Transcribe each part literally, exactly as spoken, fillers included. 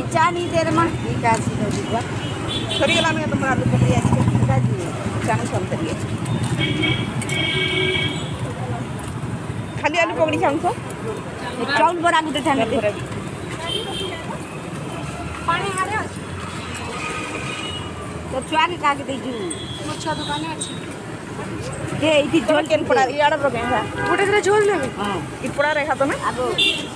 चानी देर में ठीक है सी दो दिखवा सरी गला में तुम आलू पकड़ी आज के दादी चानी सब करिए खाली आलू पकड़ी चाहूँ तो चावल बरा गुटे ठाने दे पानी आ रहा तो चानी का के दे जू मच्छा दुकान है अच्छी ये इति झोल केन पड़ा यार रखे है गुटे रे झोल लेबे हां इ पड़ा रेखा तो में आगो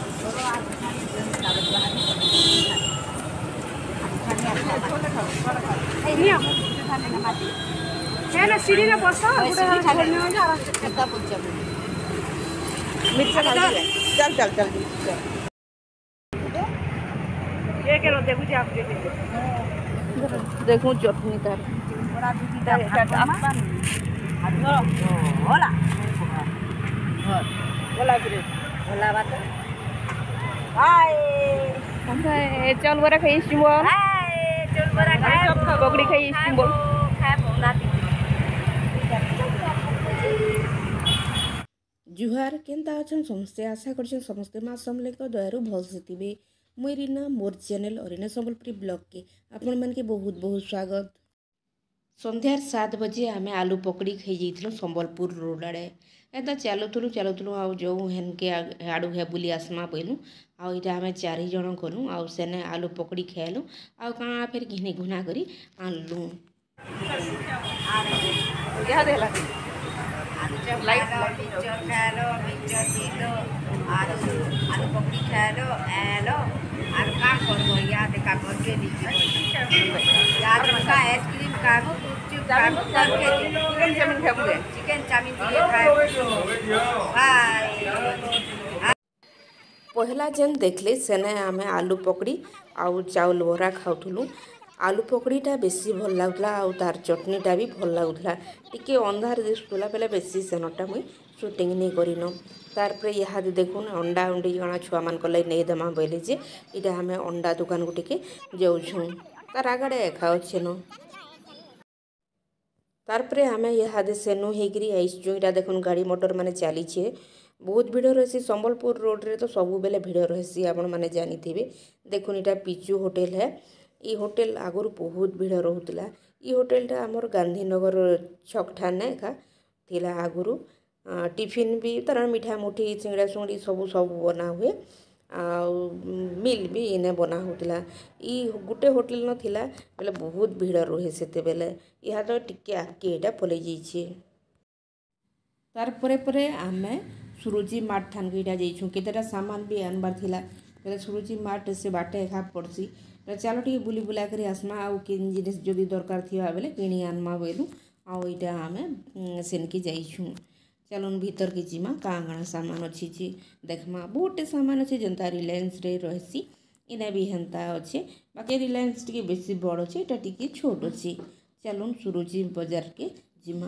निया है ना सीढ़ी ना बसा गुटे खाने में जा रहा कितना पूछा मिर्च चल चल चल ये के रो देखु जी आप देखो चटनी तार बड़ा दीदी दा अपन आदो होला होला बिरे होला बात हाय हमरे चल बरा खाई स्टीम हाय चल बरा खाई पकड़ी खाई स्टीम खाए बोला जुहार केनता अछन समस्ते आशा करछन समस्ते माँ समले को दयारु भल से थिबे मुई रीना मोर चैनल और रीना संबलपुरी ब्लॉग के आपण मन के बहुत बहुत स्वागत। संध्यार सात बजे आम आलू पकड़ी खाई जाइल संबलपुर रोड आड़े एदा चलुलु चलुलु आ जो हेनके आड़ू हे बुली आसमा बोलू आईटा आम चार जन गलु आ सेने आलू पकड़ी खाइलु आ काँ फिर घिनी घुना करी आनलु आलू पकड़ी खालो एलो और का करबो याद का करके दीजिए याद का आइसक्रीम का गुपचुप का करके चिकन चाउमीन खाबो चिकन चाउमीन दिए खाए बाय पहला जेन देखले सेने आमे आलू पकड़ी आउ चाउल बरा खाउथुलु आलू पकड़ीटा बेसी भल लगुला आउ तार चटनीटा भी भल लगुला टिके अंधार दिसुला बेले बेसी सेनटा मुई शूटिंग नहीं करिन तारपर यहाँ देखुन अंडा उंडी जणा छुआ मान लगे नहीं देमा बोले जे इटा हमें अंडा दुकान को टिके जाऊँ तार आगड़े एका अच्छे न तारपर आम यहाँ सेनु होगी आईस इटा देखुन गाड़ी मोटर माने चलीछे बहुत भिड़ रही संबलपुर रोड रे तो सब बेले भिड़ रही आपण मैंने जानी देखुन इटा पिचू होटेल है ये होटेल आगुरी बहुत भिड़ रोला ये होटेलटा आमर गांधीनगर छक ठाने एका थिला आगुरु टिफिन भी तार मिठा मुठी चिंगड़ा चुंगड़ी सब सब बना हुए आ मिल भी इने बना होता ई गोटे होटेल नथिला बेले बहुत भिड़ रहे से बेले यहाँ तो टिके आगे यहाँ पलि जाइए तार परे परे आमे सुरुचि मार्ट ठान के जाइछुं केतेटा सामान भी आनबार थिला बेले सुरुचि मार्ट से बाटे एका पड़सी चलो टे बुली बुला कर आसमा आउ किन जिनिस जदि दरकार थिबा बेले किणी आनमा बोलू आउ इटा आमे सेनके जाइछुं चलन भीतर के जीमा काँ काଣା सामान अच्छी ची देखमा बहुटे सामान अच्छे जनता रिलायंस रे रही इना भी हेन्ता अच्छे बाकी रिलायंस टी बेसी बड़ अच्छे इटा टी छोट अच्छी चलन सुरुचि बाजार के जीमा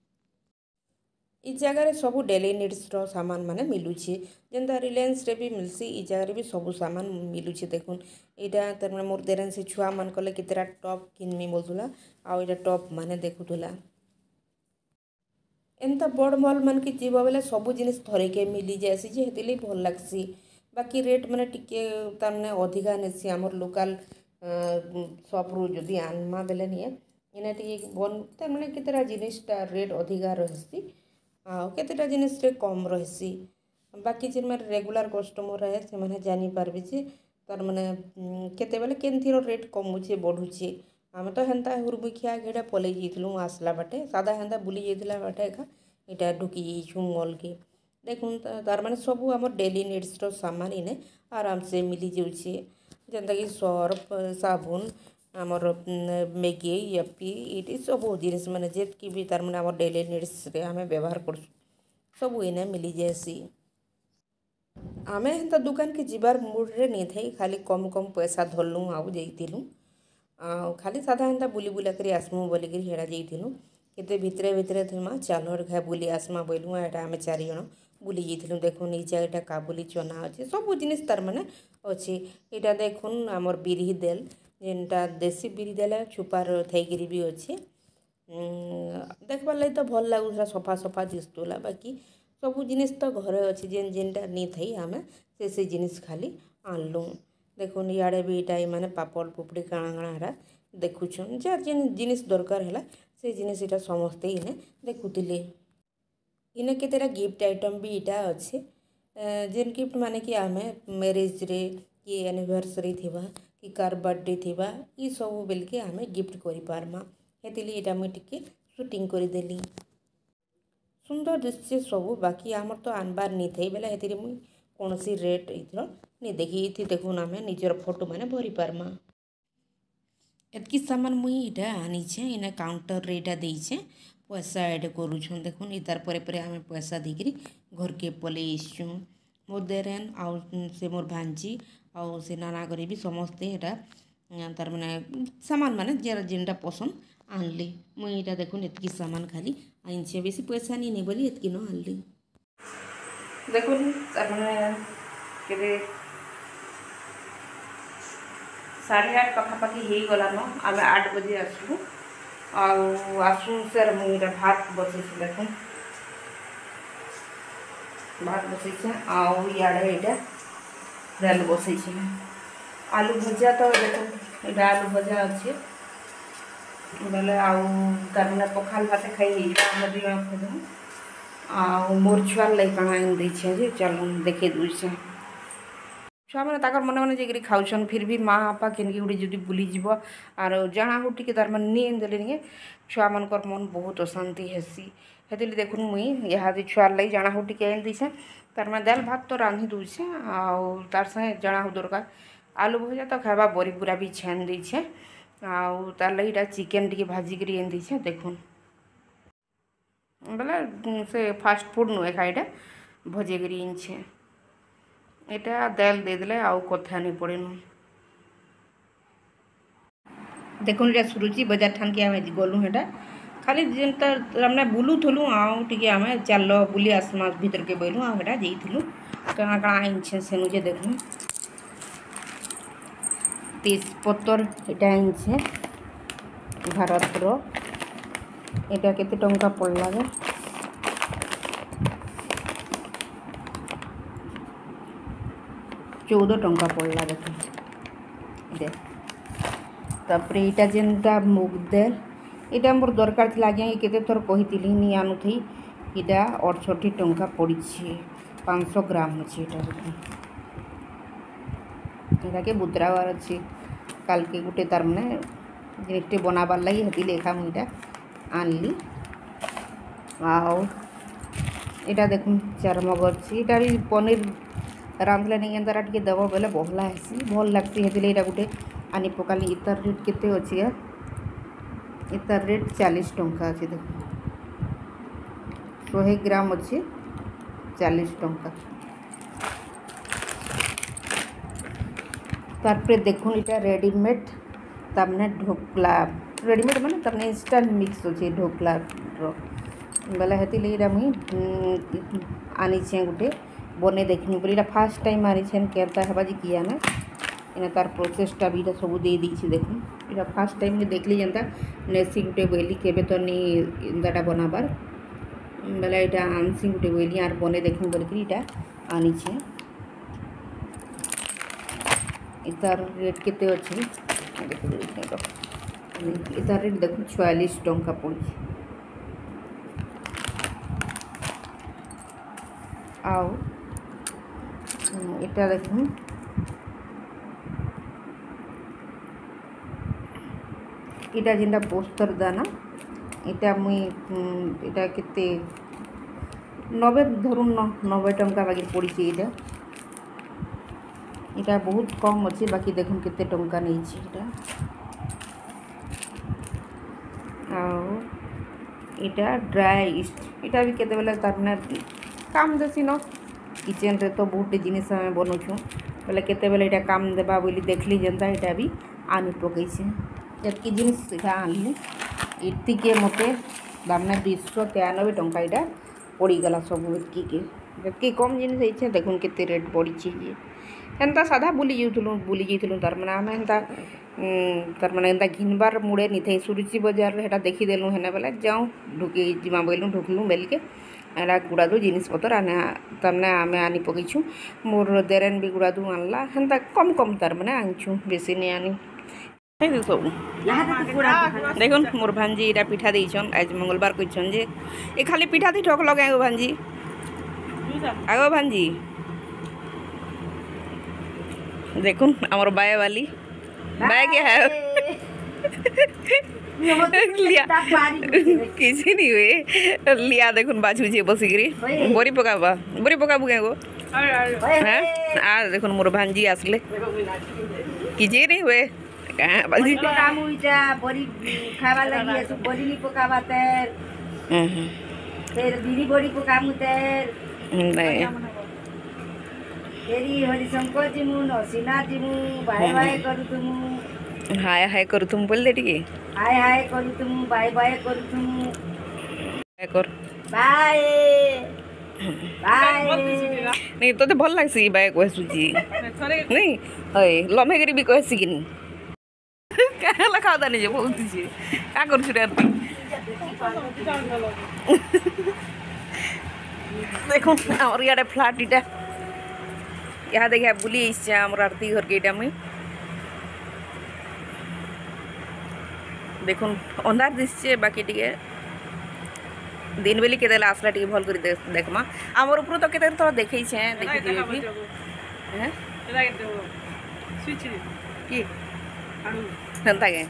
इ जगार सब डेली नीड्स रो सामान माने मिलूचे जेनता रिलायंस रे भी मिलसी इ जगार भी सब सामान मिलूचे देखुन इटा तर मोर देरन से छुआ मान कले केतेरा टॉप किनमी बोलथुला आ इटा टॉप माने देखुथुला एंता बड़ मॉल मन की जीव बेले सब जिनिस थरेके मिली जाएसी जे हेतिली भल लागसी बाकी रेट माने टिके तारने अधिका नेसी आमर लोकल शॉप रु जदि आनमा बेले निए इना टिके बन तार माने केतेरा जिनिसटा रेट अधिका रहसी आ केतेटा जिनिस रे कम रहसी बाकी जिन माने रेगुलर कस्टमर रहे से माने जानि पारबे जे तार माने केते बेले केनथिरो रेट कमुचे बढ़ुचे आम तो हेन्ता हुरमुखिया घेड़ा पलि जाइलु आसला बाटे सादा हेन्ता बुली जाइला बाटे एका इटा ढुकी जाइछु मॉल के देखुन तार माने सब आमर डेली नीड्स रो सामान इने आराम से मिली जाउछे जेंता कि सर्फ साबुन आमर मैगी यपी इटी सब जिनिस माने जेतकी भी तार माने आमर डेली नीड्स रे आमे व्यवहार करसु सब इने मिली जाएसी आमे हेन्ता दुकान के जिबार मूड रे नहीं थाई खाली कम कम पैसा धरलु आउ जाइतिलु आ खाली साधा हेन्ता बुली बुला करी आसमु बोली करी हेड़ा जाइथिलु केते भितरे भितरे थमा चालर घा बुली आसमा बोलू एटा आमे चारि जण बुली जाइथिलु देखुन ई जायटा काबुली चना अछि सब जिनिस तार माने अछि एटा देखुन आमर बिरही देल जेनटा देसी बिरही देल छुपार थैगिरी भी अछि देखबार लागि तो भल लागुला सफा सफा दिसतुला बाकी सब जिनिस तो घरे अच्छी जेन जेनटा नहीं थी आम से से जिनिस खाली आनलु देखुन इे भी इटा माने पापड़ पुपड़ी काଣା काଣା है देखुन जार जेन जिनिस दरकार है से जिनिस इटा समस्ते इने देखुले। इने केतेटा गिफ्ट आइटम भी इटा अच्छे जेन गिफ्ट माने कि आमे मैरिज रे कि एनिवर्सरी थिबा कि कार बर्थडे थिबा ई सब बेलके आमे गिफ्ट करि पारमा। हेतिली इटा मुई टिके शूटिंग करि देली। सुंदर दिसছে सब बाकी आमर तो आनबार नहीं थे बेला हेतिरे मुई कौनसी रेट इथर नहीं देखी इथि देखुन आमे निजर फोटो माने भरी पारमा। एतकी सामान मुई इटा आनी छे इने काउंटर रे इटा देई छे पैसा ऐड करूछन देखुन इतार परे परे आमे पैसा देकरी घर के पले इछु मोर देरेन आउ से मोर भांजी आउ से नाना करे भी समस्ते एटा तार माने सामान माने जरा जेनटा पसंद आनली मुई इटा देखुन एतकी सामान खाली आइनछे बेसी पैसा नहीं नहीं बोली एतकी न आनली। देखुन तार माने केबे साढ़े आठ पाखापाखि हो गलान आम आठ बजे आसू आसू सर मुझे भात बसई देखुन भात बसई आड़े यहाँ दाल बसई आलू भजा तो देखो ये आलू भजा अच्छे बोले आर मैंने पखाल भात खाई खाई आ मोर छुआर लगे कଣା आनी चल देखे दूसरे छुआ मैंने ताकर मन मन जाकि खाऊन फिर भी माँ बापा केनके गुटे जब बुलीज आर जाना हो टी तार मैंने नहीं देले नहीं छुआ मनकर मन बहुत अशांति हेसी हेतु देखुन मुई यहाँ छुआर लगे जाना हो टी आनी देसे तार मैं दाल भात तो रांधि दूचे आर संगे जाना हो दरकार आलू भजा तो खावा बरी बुरा भी छान देछे आर लगे चिकेन टी भाजिक आनी देछे देखुन बोले से फास्ट फूड नुहे खाईटा भजेकरी आनछे एटा दाल दे देले आउ कथा नहीं पड़े देखुन ये सुरुचि बजार ठान के आमे गलु हेटा खाली जेनता हमने बुलू थलु आउ टिके आमे चल बुली आसमा भीतर के बैलु आ हेटा जेइथिलु कणा कणा आइनछे सेनु जे देखुन तेज पत्तर एटा आइनछे भारत रो एटा केते टंका पड़ला गे चौदह टंका पड़ला देखो तापर यहाँ जेनटा मुग दाल यहाँ मोर दरकार थी आज्ञा केते थर कही नहीं आनु थी यहाँ अड़सठी टंका पड़ी पाँच सौ ग्राम अच्छे यहाँ के बुतरावार अच्छे काल के गोटे तार मैंने जिनटे बनाबार लगी हेती लेखा मुझा आनली आओ यहाँ देखुन चारमग अच्छी यहाँ भी पनीर रांधले नहीं एंतारा टे देव बोले बहला हेसी भल लगसी हेतिले यहाँ गोटे आनी पकाली इतार रेट केते अच्छी है इतार रेट चालीस टंका अच्छे देखो शहे ग्राम अच्छे चालीस टंका तारपरे देखुन यहाँ रेडीमेड तमने ढोकला रेडीमेड माने तमने इंस्टांट मिक्स अच्छे ढोकला बोले हेतिले यहाँ मुई आनी छे गोटे बने देखनी बोली इटा फास्ट टाइम आनी छेन केरता है बाजी किया ना इना तार प्रोसेसटा भी इटा सब दे दी देखुन इटा फास्ट टाइम ने देखली जनता नेसी गुटे बोली केबे तो नहीं इंदाटा बनाबार बोले इटा आनसी गुटे बोली आर बने देखनी बोलिकी इटा आनी छे इतार रेट केते अच्छे इतार रेट देखो छियालीस टंका पड़ी आओ इटा देखुन इटा जेनटा पोस्तर दाना इटा मुई इटा केते नब्बे धरुन नब्बे टंका बाकी पड़ी इटा इटा बहुत कम अच्छे बाकी देखुन केते टंका नहीं इटा आओ इटा ड्राई ईस्ट इटा भी केते बेले तारने काम देसी न किचन रे तो बहुत जिनिस आम बनौछुँ बोले केते बेले इटा काम देबा बोली देखली जनता इटा भी आनी पकई जबकि जिनिस इटा आनली इतनी के मते दामने दुईश तेयानबे टंका इटा पड़ीगला सब इतकी के जबकि कम जिनिस इच्छे देखुन केते रेट बढ़ी ये एंता साधा बुली जाऊँ बुली जाइलु तार मैंने आम एंता तार मैंने एंता घिनबार मुड़े नहीं थे सुरुचि बजार हेटा देखीदेलु हेने बेले जाऊँ ढुकी जिमा बोलूँ ढुकलु बेल के एरा गुड़ादू जिनिस पतर आने तमने आमे आनी पकईछु मोर देरेन भी गुड़ादू आनला हेन्ता कम कम तार माने आनछु बेसी नहीं आनी सब देखुन मोर भांजी इटा पिठा देछन आज मंगलवार कइछन जे ए खाली पिठा थी ठोक लगे गो भांजी आगो भांजी देखुन हमर बाय वाली बाय क्या है लिया किसी नहीं हुए लिया देखुन बाजू जे बसिकरी बोरी पकाबा बोरी पकाबु गो हैं आ देखुन मोर भांजी आसले किजे नहीं हुए कहां भांजी काम उइटा बोरी खावा लगी है बोरी नहीं पकावा तेल फिर बीरी बोरी पकामु तेल नहीं तेरी हरिशंकर जिमु नरसिना जिमु बाय बाय करू तुमु हाय हाय करू तुम बोल दे टिके हाय हाय करू तुमु बाय बाय करू तुमु हाय कर बाय बाय नहीं तो भल लागसी बाय कहसु जी नहीं हय लमे करी भी कहसी कि नहीं काला खादा नहीं जे बोलती छी का कर छु रे देखो और याडे फ्लैट इटा यहाँ देखिए बुली इच्छा हमर आरती घर के इटा में देखुन अंधार दिसছে बाकी टिके दिन बेली केते आसला टिके भल करी देखमा हमर ऊपर तो केते थोड़ा देखै छै देखि दिबे भी हैं स्विच की आडू संता के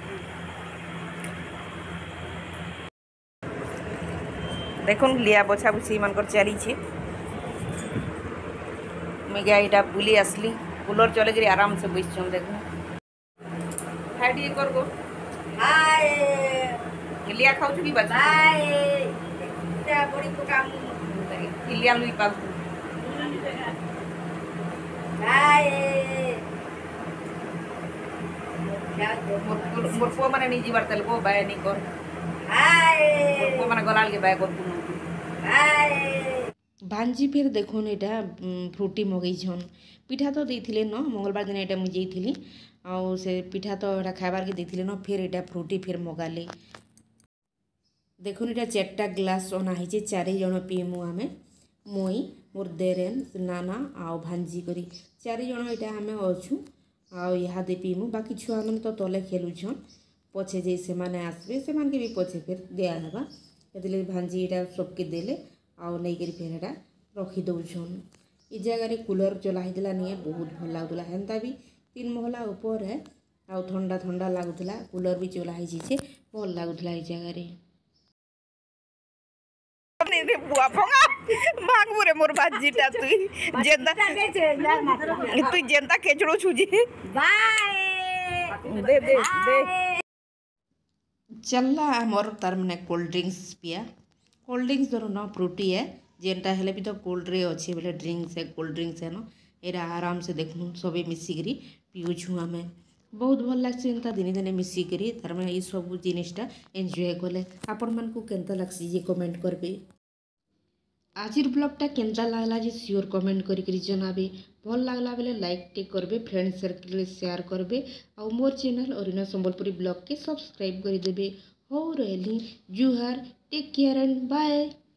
देखुन लिया बछा बुछी मानकर चली छे मैं गया इटा बुली असली कूलर चले करी आराम से बैठ छम देखो हाइडी कर गो हाय लिया खाऊ की बच्चा हाय ते बड़ी पकाम लिया लुई पास हाय मोर को माने नहीं जीवार तेल को बाय नहीं कर हाय मोर को माने गलाल के बाय कर तू हाय भांजी फिर देखुन एटा फ्रूटी मगैछन पिठा तो देथिले न मंगलवार दिन एटा मुझे थी आउ से पिठा तो एटा खाबार के देथिले न फिर एटा फ्रूटी फिर मगाले देखुन एटा चारटा ग्लास अना है चारि जन पीमु आमे मुई मोर देरेन नाना आउ भांजी करी चारि जन एटा आमे अछु आउ यहाँ दे पीमु बाकी छुआ मन तो तले खेलुछन पछे जे से माने आसबे से मान के भी पछे फिर दिया हबा एतले भांजी एटा सबके देले आउ नहीं करी फिर एटा रखी दउछन इ जगह कूलर चला हितला नहीं बहुत भल लागुला हेंता भी तीन महला ऊपर है आउ ठंडा ठंडा लागुला कूलर भी चला ही छे भल लागुला इ जगह रे नहीं रे बुआ फंगा मांगबो रे मोर भाजीटा तुई जेंदा तुई जेंदा केचड़ो छुजी बाय दे दे दे चलला मोर तार माने कोल्ड ड्रिंक्स पिया कोल्ड ड्रिंक्स धरो ना फ्रूटी है जेनटा हेले भी तो कोल्ड रे अच्छे बोले ड्रिंक्स है कोल्ड ड्रिंक्स है ना एरा आराम से देखूँ सबे मिसिकी पिउछू आम बहुत भल लगे एंता दिने दिने मिसिकी तार माने ये सब जिनिसटा एंजॉय कले आपण मानकु केनता लागसी जे कमेंट करबे आजिर ब्लॉगटा केनता लागला जे श्योर कमेंट करी जनाबे भल लागला बेले लाइक टे करबे फ्रेंड सर्कल रे शेयर करबे आ मोर चैनल ओरिना संबलपुरी ब्लॉग के सब्सक्राइब कर देबे हो रहली जुहार टेक केयर एंड बाय।